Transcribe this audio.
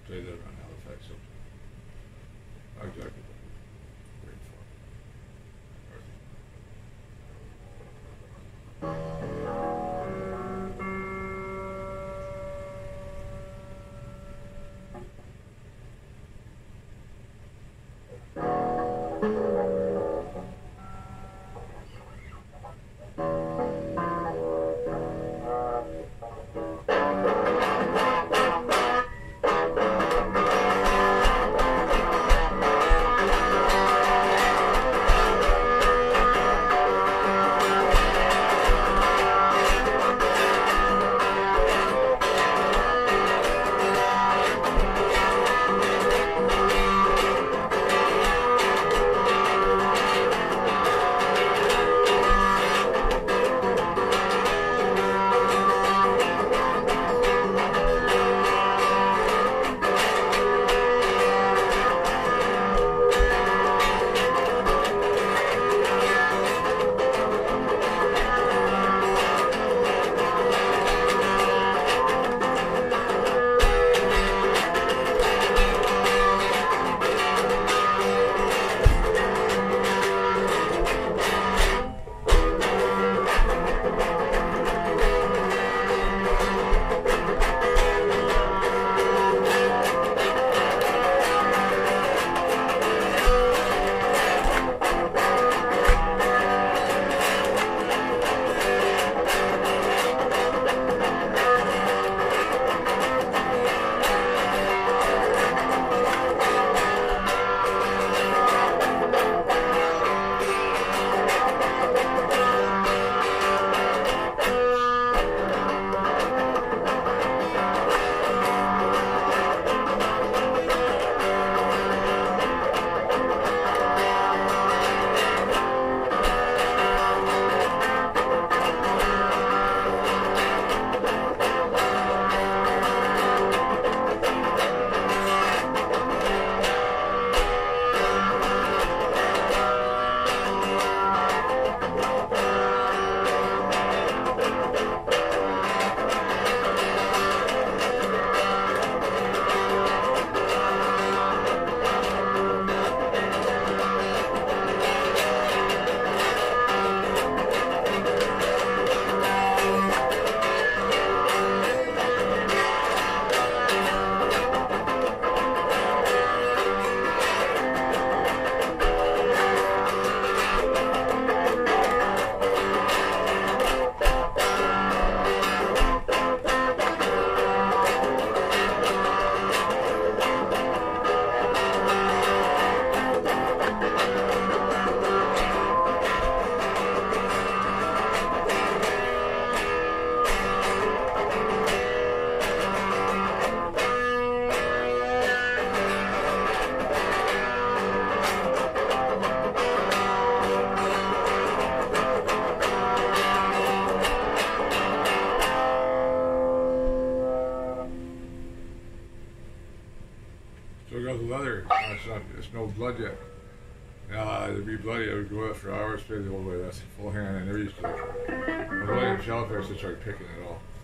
So they did it around Halifax. So not exactly. Great So it goes with leather. It's no blood yet. Now, it'd be bloody, I would go out for hours, play the whole way. That's full hand. I never used to. When I was in Halifax, I started picking it all.